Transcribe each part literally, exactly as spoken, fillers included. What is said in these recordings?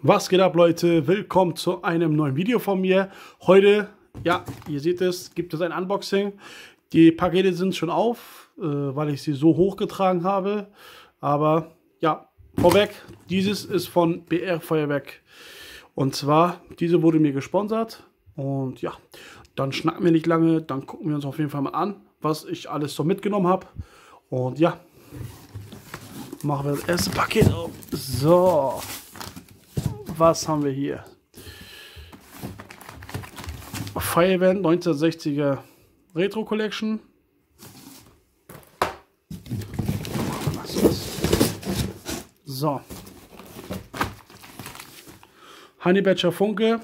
Was geht ab, Leute? Willkommen zu einem neuen Video von mir. Heute, ja, ihr seht es, gibt es ein Unboxing. Die Pakete sind schon auf, äh, weil ich sie so hochgetragen habe. Aber ja, vorweg, dieses ist von B R Feuerwerk. Und zwar, diese wurde mir gesponsert. Und ja, dann schnacken wir nicht lange, dann gucken wir uns auf jeden Fall mal an, was ich alles so mitgenommen habe. Und ja, machen wir das erste Paket auf. So. Was haben wir hier? Fire Event neunzehnhundertsechziger Retro Collection. Was ist das? So. Honey Badger Funke.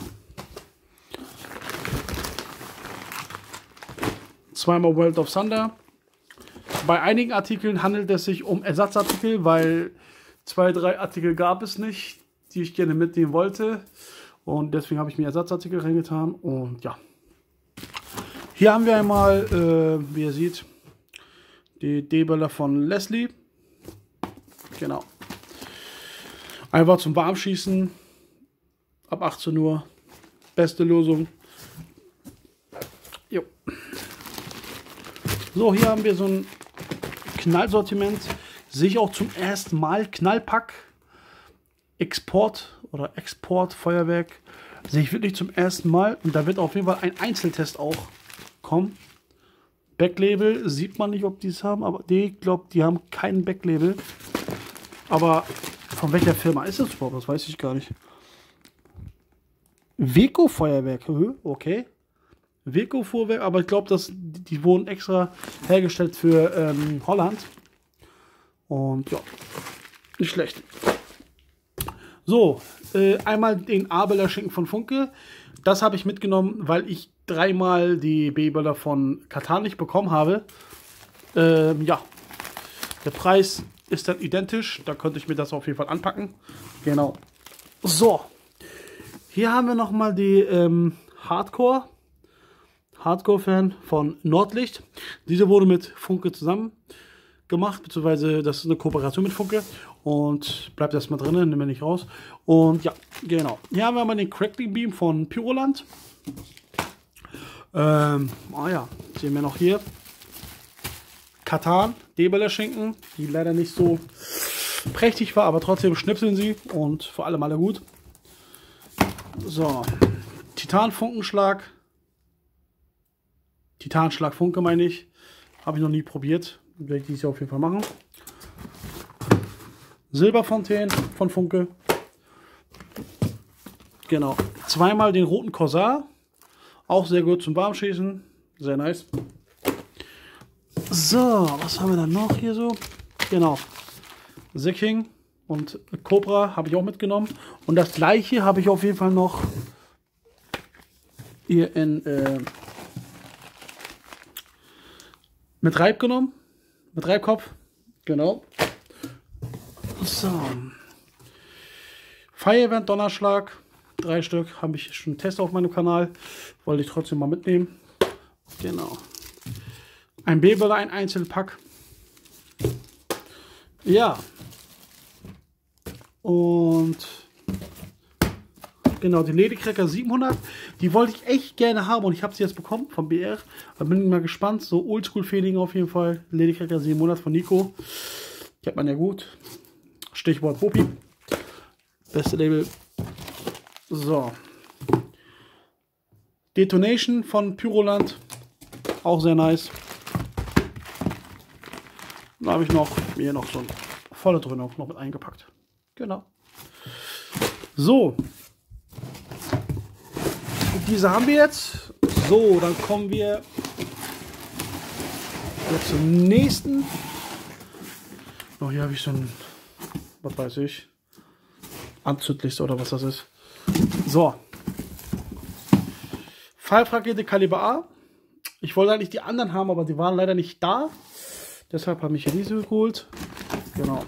Zweimal World of Thunder. Bei einigen Artikeln handelt es sich um Ersatzartikel, weil zwei, drei Artikel gab es nicht, die ich gerne mitnehmen wollte. Und deswegen habe ich mir Ersatzartikel reingetan. Und ja. Hier haben wir einmal, äh, wie ihr seht, die D-Böller von Leslie. Genau. Einfach zum Warmschießen. Ab achtzehn Uhr. Beste Lösung. Jo. So, hier haben wir so ein Knallsortiment. Sehe ich auch zum ersten Mal. Knallpack. Export oder Export Feuerwerk sehe ich wirklich zum ersten Mal. Und da wird auf jeden Fall ein Einzeltest auch kommen. Backlabel sieht man nicht, ob die es haben, aber ich glaube, die haben keinen Backlabel. Aber von welcher Firma ist das überhaupt? Das weiß ich gar nicht. Weco Feuerwerk, okay. Weco Feuerwerk, aber ich glaube, dass die wurden extra hergestellt für ähm, Holland. Und ja, nicht schlecht. So, äh, einmal den A-Böller Schinken von Funke. Das habe ich mitgenommen, weil ich dreimal die B-Böller von Katan nicht bekommen habe. Ähm, ja, der Preis ist dann identisch. Da könnte ich mir das auf jeden Fall anpacken. Genau. So, hier haben wir nochmal die ähm, Hardcore. Hardcore-Fan von Nordlicht. Diese wurde mit Funke zusammen gemacht, beziehungsweise das ist eine Kooperation mit Funke und bleibt erstmal drin, nehmen wir nicht raus. Und ja, genau. Hier haben wir mal den Crackling Beam von Pyroland. Ähm, ah ja, sehen wir noch hier. Katan, D-Böller Schinken, die leider nicht so prächtig war, aber trotzdem schnipseln sie und für alle Male gut. So, Titan-Funkenschlag. Titanschlag Funke meine ich. Habe ich noch nie probiert. Werde ich dies auf jeden Fall machen. Silberfontänen von Funke. Genau. Zweimal den roten Corsair. Auch sehr gut zum Warmschießen. Sehr nice. So, was haben wir dann noch hier so? Genau. Sicking und Cobra habe ich auch mitgenommen. Und das gleiche habe ich auf jeden Fall noch hier in äh, mit Reib genommen. Mit Reibkopf. Genau. So. Fire Event Donnerschlag. Drei Stück. Habe ich schon einen Test auf meinem Kanal. Wollte ich trotzdem mal mitnehmen. Genau. Ein B-Böller, ein Einzelpack. Ja. Und genau, die Ladycracker siebenhundert. Die wollte ich echt gerne haben und ich habe sie jetzt bekommen von B R. Da bin ich mal gespannt. So Oldschool-Feeling auf jeden Fall. Ladycracker siebenhundert von Nico. Kennt man ja gut. Stichwort Popi. Beste Label. So. Detonation von Pyroland. Auch sehr nice. Da habe ich noch hier noch so eine volle drin noch mit eingepackt. Genau. So. Diese haben wir jetzt. So, dann kommen wir jetzt zum nächsten. Oh, hier habe ich so ein, was weiß ich, Anzündliste oder was das ist. So. Pfeilrakete Kaliber A. Ich wollte eigentlich die anderen haben, aber die waren leider nicht da. Deshalb habe ich hier diese geholt. Genau.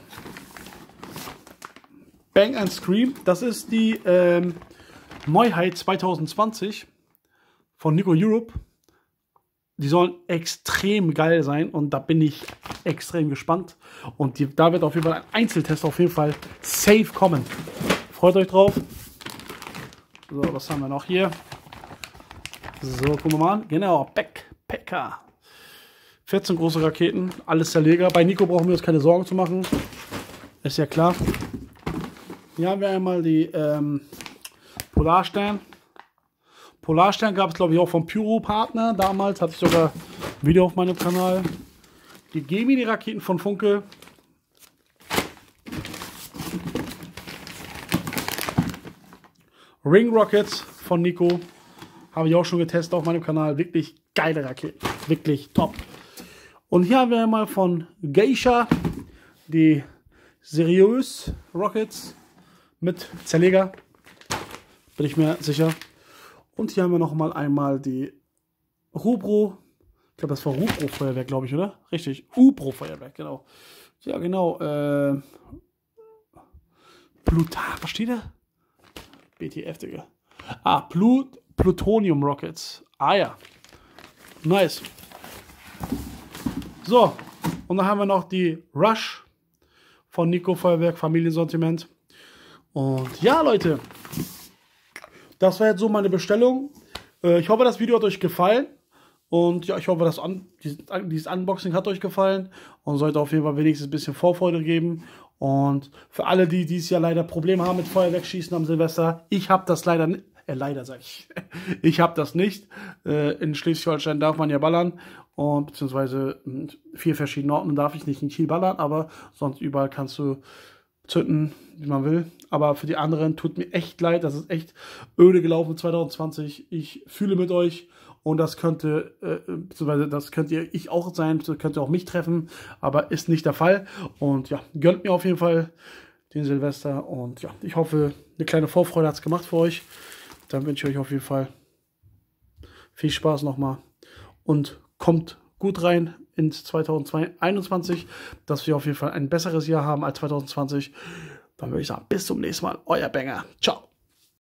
Bang and Scream. Das ist die ähm, Neuheit zwanzig zwanzig von Nico Europe. Die sollen extrem geil sein und da bin ich extrem gespannt. Und die, da wird auf jeden Fall ein Einzeltest auf jeden Fall safe kommen. Freut euch drauf. So, was haben wir noch hier? So, gucken wir mal an. Genau, Backpacker. vierzehn große Raketen, alles Zerleger. Bei Nico brauchen wir uns keine Sorgen zu machen. Ist ja klar. Hier haben wir einmal die ähm, Polarstern. Polarstern gab es, glaube ich, auch vom Pyro-Partner. Damals hatte ich sogar ein Video auf meinem Kanal. Die Gemini-Raketen von Funke. Ring Rockets von Nico. Habe ich auch schon getestet auf meinem Kanal. Wirklich geile Raketen. Wirklich top. Und hier haben wir einmal von Geisha die Seriös Rockets mit Zerleger. Bin ich mir sicher. Und hier haben wir noch mal einmal die Rubro. Ich glaube, das war Rubro Feuerwerk, glaube ich, oder? Richtig. Ubro Feuerwerk, genau. Ja, genau. Äh, Plutar, was steht da? B T F, Digga. Ah, Plut Plutonium Rockets. Ah ja. Nice. So. Und dann haben wir noch die Rush von Nico Feuerwerk Familiensortiment. Und ja, Leute. Das war jetzt so meine Bestellung. Äh, ich hoffe, das Video hat euch gefallen. Und ja, ich hoffe, das Un dieses, dieses Unboxing hat euch gefallen. Und sollte auf jeden Fall wenigstens ein bisschen Vorfreude geben. Und für alle, die dieses Jahr leider Probleme haben mit Feuerwerkschießen am Silvester, ich habe das leider nicht. Äh, leider sage ich. Ich habe das nicht. Äh, in Schleswig-Holstein darf man ja ballern. Und beziehungsweise in vier verschiedenen Orten darf ich nicht in Kiel ballern. Aber sonst überall kannst du zünden, wie man will. Aber für die anderen tut mir echt leid. Das ist echt öde gelaufen zwanzig zwanzig. Ich fühle mit euch. Und das könnte, äh, beziehungsweise das könnt ihr ich auch sein, das könnt ihr auch mich treffen, aber ist nicht der Fall. Und ja, gönnt mir auf jeden Fall den Silvester. Und ja, ich hoffe, eine kleine Vorfreude hat es gemacht für euch. Dann wünsche ich euch auf jeden Fall viel Spaß nochmal. Und kommt gut rein ins zwanzig einundzwanzig, dass wir auf jeden Fall ein besseres Jahr haben als zwanzig zwanzig. Dann würde ich sagen, bis zum nächsten Mal. Euer Banger. Ciao.